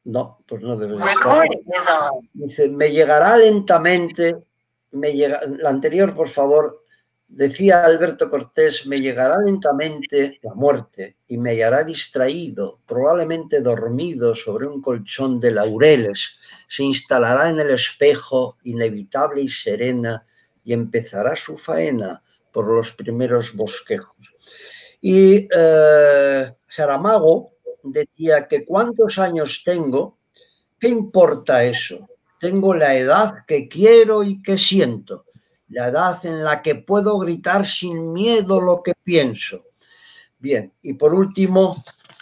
No, pues no debe de estar. Dice, me llegará lentamente, la anterior, por favor, decía Alberto Cortés, me llegará lentamente la muerte y me hallará distraído, probablemente dormido sobre un colchón de laureles, se instalará en el espejo, inevitable y serena, y empezará su faena por los primeros bosquejos. Y Saramago decía que ¿cuántos años tengo? ¿Qué importa eso? Tengo la edad que quiero y que siento, la edad en la que puedo gritar sin miedo lo que pienso. Bien, y por último,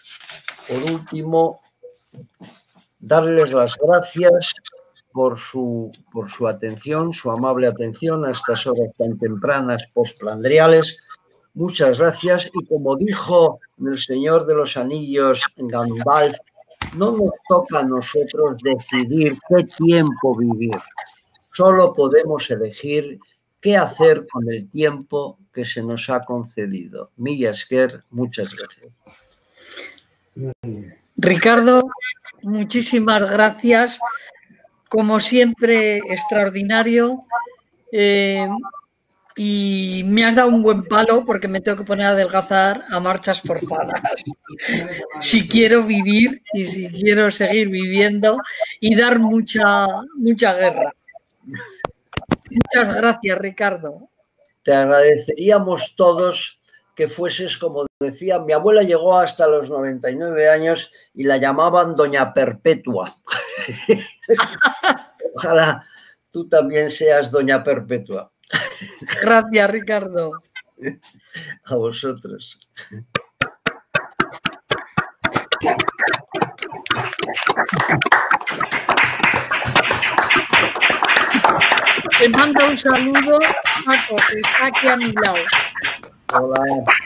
darles las gracias por su atención, su amable atención a estas horas tan tempranas postplandriales. Muchas gracias y como dijo el Señor de los Anillos Gandalf, no nos toca a nosotros decidir qué tiempo vivir, solo podemos elegir qué hacer con el tiempo que se nos ha concedido. Milla Esker, muchas gracias. Ricardo, muchísimas gracias. Como siempre, extraordinario. Y me has dado un buen palo porque me tengo que poner a adelgazar a marchas forzadas. Si quiero vivir y si quiero seguir viviendo y dar mucha guerra. Muchas gracias, Ricardo. Te agradeceríamos todos que fueses, como decía, mi abuela llegó hasta los 99 años y la llamaban Doña Perpetua. Ojalá tú también seas Doña Perpetua. Gracias, Ricardo. A vosotros. Te mando un saludo, Paco, que está aquí a mi lado. Hola.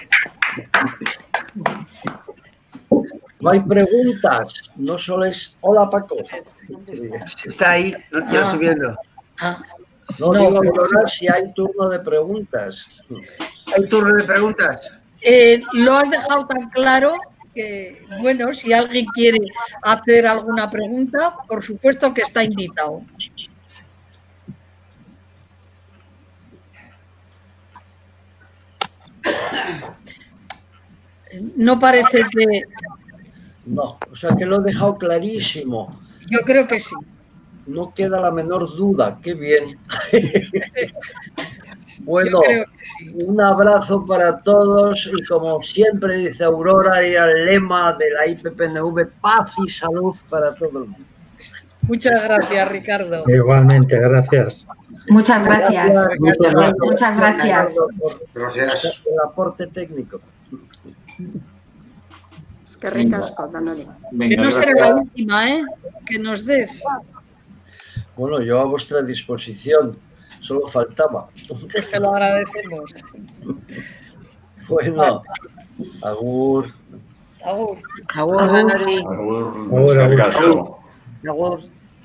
No hay preguntas, no solo es hola, Paco. Está ahí, ya subiendo. No digo valorar si hay turno de preguntas. ¿Hay turno de preguntas? Lo has dejado tan claro que, bueno, si alguien quiere hacer alguna pregunta, por supuesto que está invitado. No parece que... No, o sea que lo he dejado clarísimo. Yo creo que sí. No queda la menor duda, qué bien. Bueno, sí. Un abrazo para todos y como siempre dice Aurora y el lema de la IPPNV, paz y salud para todo el mundo. Muchas gracias, Ricardo. Igualmente, gracias. Muchas gracias. Muchas gracias. Gracias. Por el aporte técnico. Es que ricasco, Danori. Que no será la última, ¿eh? Que nos des. Bueno, yo a vuestra disposición, solo faltaba. Te lo agradecemos. Bueno, agur. Agur. Agur, Danori. Agur. Agur.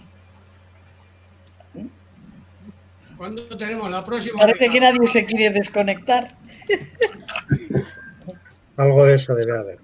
¿Cuándo tenemos la próxima? Parece que nadie se quiere desconectar. Algo de eso debe haber.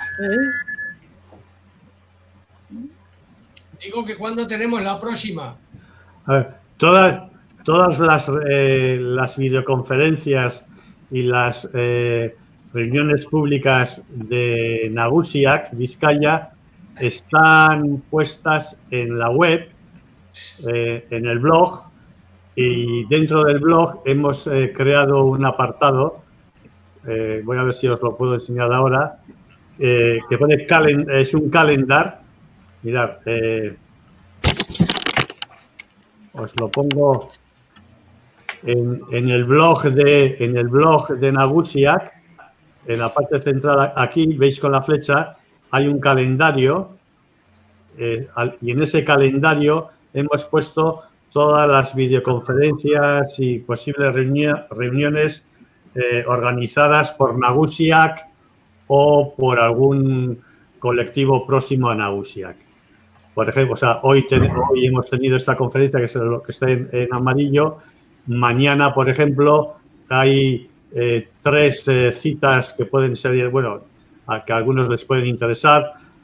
Digo que cuándo tenemos la próxima. A ver, todas las videoconferencias y las reuniones públicas de Nagusiak, Vizcaya, están puestas en la web, en el blog, y dentro del blog hemos creado un apartado, voy a ver si os lo puedo enseñar ahora, que pone es un calendar. Mirad, os lo pongo en el blog de Nagusiak, en la parte central aquí, veis con la flecha, hay un calendario y en ese calendario hemos puesto todas las videoconferencias y posibles reuniones organizadas por Nagusiak o por algún colectivo próximo a Nagusiak. Por ejemplo, o sea, hoy hemos tenido esta conferencia que es lo que está en amarillo. Mañana, por ejemplo, hay 3 citas que pueden ser, bueno, a que a algunos les pueden interesar.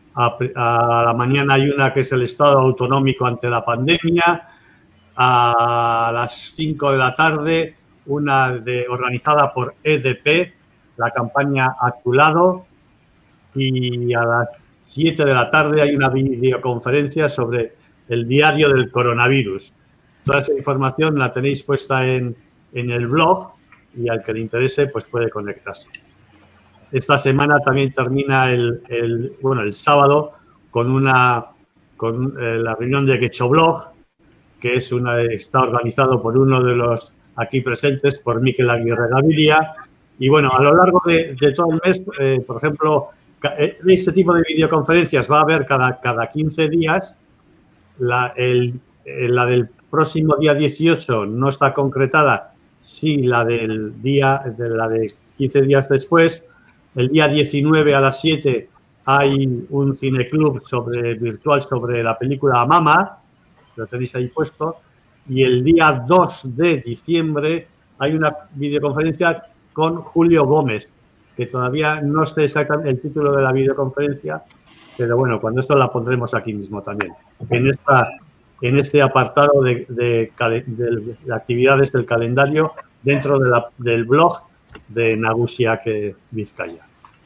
A la mañana hay una que es el Estado autonómico ante la pandemia. A las 5 de la tarde, una organizada por EDP, la campaña A tu lado. Y a las 7 de la tarde hay una videoconferencia sobre el diario del coronavirus. Toda esa información la tenéis puesta en el blog y al que le interese pues puede conectarse. Esta semana también termina el sábado con la reunión de Getxoblog, que está organizado por uno de los aquí presentes, por Mikel Aguirre Gaviria. Y bueno, a lo largo de todo el mes, por ejemplo, este tipo de videoconferencias va a haber cada 15 días. La del próximo día 18 no está concretada, sí la de 15 días después. El día 19 a las 7 hay un cineclub virtual sobre la película Mama, lo tenéis ahí puesto. Y el día 2 de diciembre hay una videoconferencia con Julio Gómez, que todavía no sé exactamente el título de la videoconferencia, pero bueno, cuando esto la pondremos aquí mismo también, en este apartado de actividades del calendario dentro del blog de Nagusiak Vizcaya.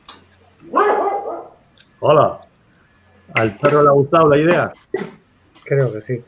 Hola, ¿al perro le ha gustado la idea? Creo que sí.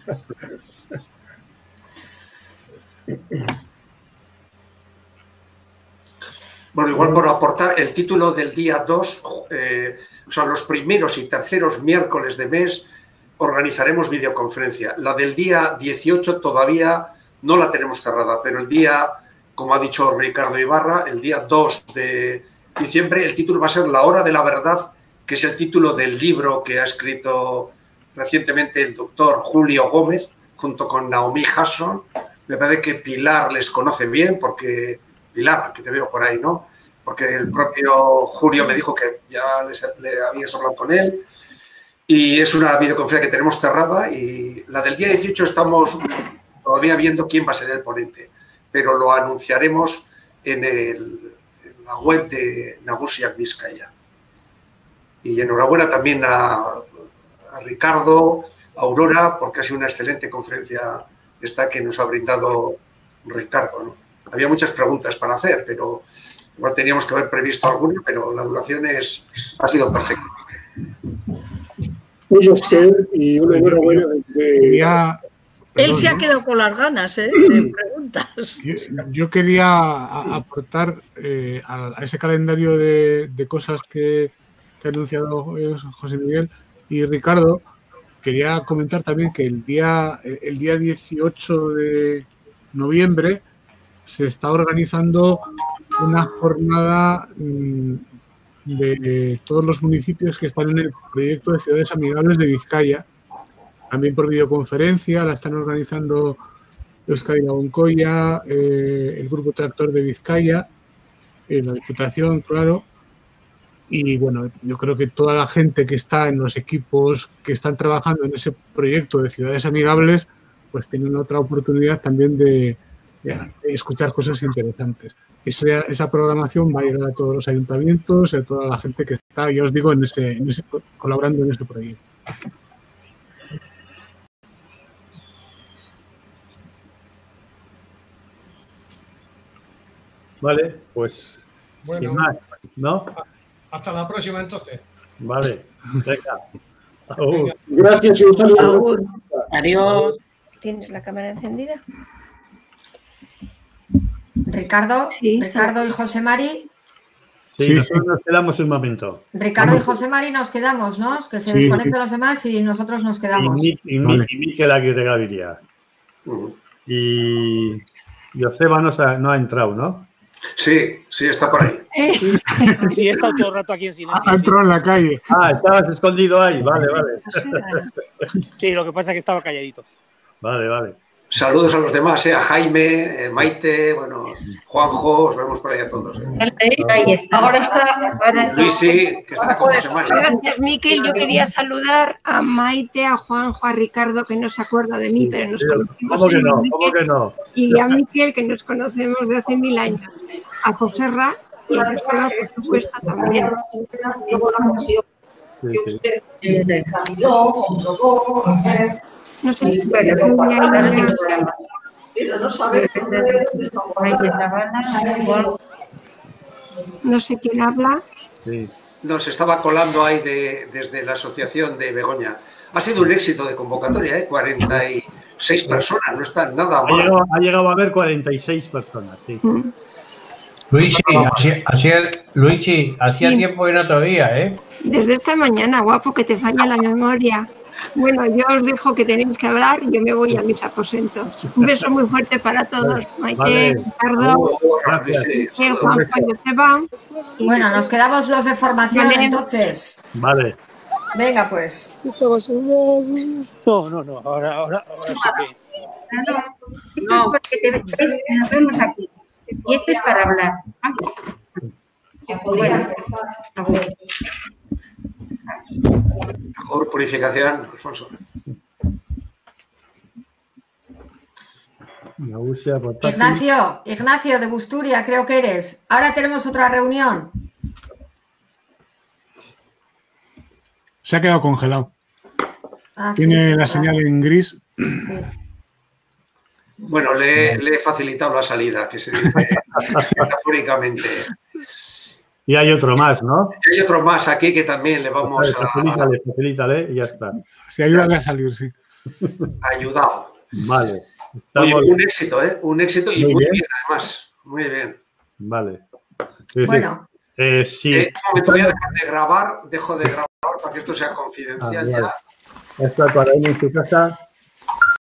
Bueno, igual por aportar el título del día 2, o sea, los primeros y terceros miércoles de mes organizaremos videoconferencia. La del día 18 todavía no la tenemos cerrada, pero el día, como ha dicho Ricardo Ibarra, el día 2 de diciembre, el título va a ser La Hora de la Verdad, que es el título del libro que ha escrito recientemente el doctor Julio Gómez, junto con Naomi Hasson. Me parece que Pilar les conoce bien, porque Pilar, que te veo por ahí, ¿no? Porque el propio Julio me dijo que ya le habías hablado con él. Y es una videoconferencia que tenemos cerrada, y la del día 18 estamos todavía viendo quién va a ser el ponente, pero lo anunciaremos en la web de Nagusiak Vizcaya. Y enhorabuena también a Ricardo, a Aurora, porque ha sido una excelente conferencia esta que nos ha brindado Ricardo, ¿no? Había muchas preguntas para hacer, pero igual teníamos que haber previsto alguna, pero la duración ha sido perfecta. Muy bien, y una enhorabuena desde... Él se ha quedado con las ganas de preguntas. Yo quería aportar a ese calendario de cosas que ha anunciado José Miguel y Ricardo. Quería comentar también que el día 18 de noviembre se está organizando una jornada de todos los municipios que están en el proyecto de Ciudades Amigables de Vizcaya, también por videoconferencia. La están organizando Euskadi Lagunkoia, el Grupo Tractor de Vizcaya, la Diputación, claro. Y bueno, yo creo que toda la gente que está en los equipos que están trabajando en ese proyecto de Ciudades Amigables, pues tienen otra oportunidad también de escuchar cosas interesantes. Esa programación va a llegar a todos los ayuntamientos, a toda la gente que está, ya os digo, colaborando en ese proyecto. Vale, pues bueno, sin más, ¿no? Hasta la próxima entonces. Vale, venga. Venga. Gracias y un saludo. Adiós. ¿Tienes la cámara encendida? Ricardo, Sí, Ricardo y José Mari. Sí, nosotros nos quedamos un momento. Ricardo y José Mari nos quedamos, ¿no? Que se desconecten los demás y nosotros nos quedamos. Y Mikel Aguirre Gaviria. Y Joseba no ha entrado, ¿no? Sí, está por ahí. Sí, he estado todo el rato aquí en silencio. Ha entrado en la calle. Ah, estabas escondido ahí, vale. Sí, lo que pasa es que estaba calladito. Vale. Saludos a los demás, a Jaime, Maite, bueno, Juanjo, os vemos por ahí a todos. Ahora está. Luisi, que está con José María. Gracias, Miquel. Yo quería saludar a Maite, a Juanjo, a Ricardo, que no se acuerda de mí, pero nos conocemos. ¿Cómo que no? Y a Miquel, que nos conocemos de hace 1000 años. A Joserra y a Ricardo, por supuesto, también. Sí, sí. No sé si no sé quién habla. Sí. Nos estaba colando ahí desde la asociación de Begoña. Ha sido un éxito de convocatoria, ¿eh? 46 personas, no está nada mal. Ha llegado a haber 46 personas, sí. Luigi, Luigi, hacía Sí. tiempo que no te oía, ¿eh? Desde esta mañana, guapo, que te falla la memoria. Bueno, yo os dejo que tenéis que hablar y yo me voy a mis aposentos. Un beso muy fuerte para todos. Maite, Vale. Ricardo, Gracias. Juan, Joseba. Bueno, nos quedamos los de formación Vale. entonces. Vale. Venga, pues. No, ahora sí que... No, porque nos vemos aquí. Y esto es para hablar. Bueno, Mejor purificación, Alfonso. Ignacio de Busturia, creo que eres. Ahora tenemos otra reunión. Se ha quedado congelado. Ah, sí, Tiene la verdad. señal en gris. Sí. Bueno, le he facilitado la salida, que se dice metafóricamente. Y hay otro más, ¿no? Y hay otro más aquí que también le vamos Facilítale y ya está. Se ayuda a salir, sí. Ayudado. Vale. Oye, Estamos- un éxito, ¿eh? Un éxito y Muy muy bien. bien, además. Muy bien. Vale. Es decir, Bueno. Sí. Un momento, voy a dejar de grabar, dejo de grabar para que esto sea confidencial Ah, ya. vale. Está para ir en tu casa.